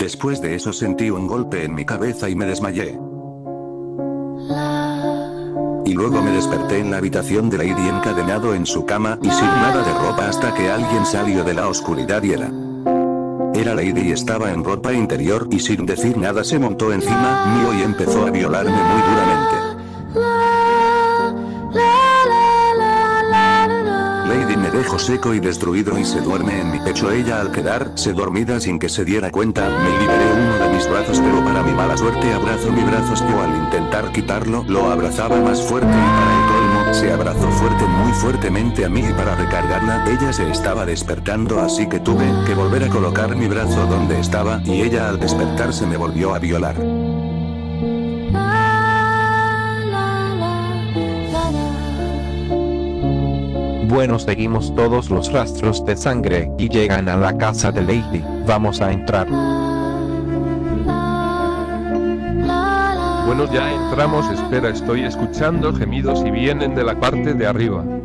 Después de eso sentí un golpe en mi cabeza y me desmayé. Y luego me desperté en la habitación de Lady encadenado en su cama y sin nada de ropa hasta que alguien salió de la oscuridad y era Lady y estaba en ropa interior y sin decir nada se montó encima mío y empezó a violarme muy duramente. Lady me dejó seco y destruido y se duerme en mi pecho. Ella al quedarse dormida sin que se diera cuenta, me liberé uno de mis brazos pero para mi mala suerte abrazó mi brazo. Yo al intentar quitarlo, lo abrazaba más fuerte y para el colmo, se abrazó muy fuertemente a mí y para recargarla, ella se estaba despertando así que tuve que volver a colocar mi brazo donde estaba y ella al despertarse me volvió a violar. Bueno, seguimos todos los rastros de sangre y llegan a la casa de Lady. Vamos a entrar. Bueno, ya entramos. Espera, estoy escuchando gemidos y vienen de la parte de arriba.